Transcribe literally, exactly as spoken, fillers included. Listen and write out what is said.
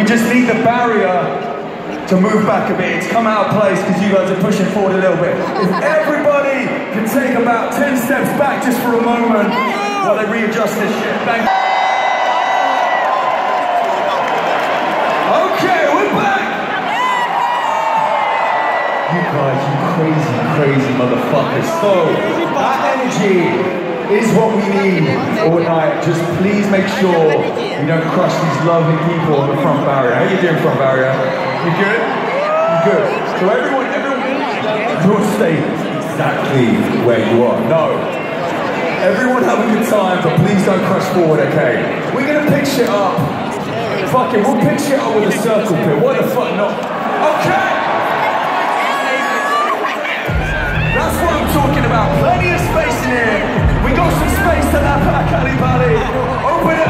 just need the barrier to move back a bit. It's come out of place because you guys are pushing forward a little bit. If everybody can take about ten steps back just for a moment while they readjust this shit. Thank you. Okay, we're back! You guys, you crazy, crazy motherfuckers. So, that energy is what we need all night. Just please make sure you don't crush these lovely people on the front barrier. How you doing, front barrier? You good? You good? So everyone, everyone, don't stay exactly where you are. No. Everyone have a good time, but please don't crush forward, okay? We're gonna pick shit up. Fuck it, we'll pick shit up with a circle pit. What the fuck, not? Okay! That's what I'm talking about. Plenty of space in here. We got some space to lap at, Cali Valley. Open it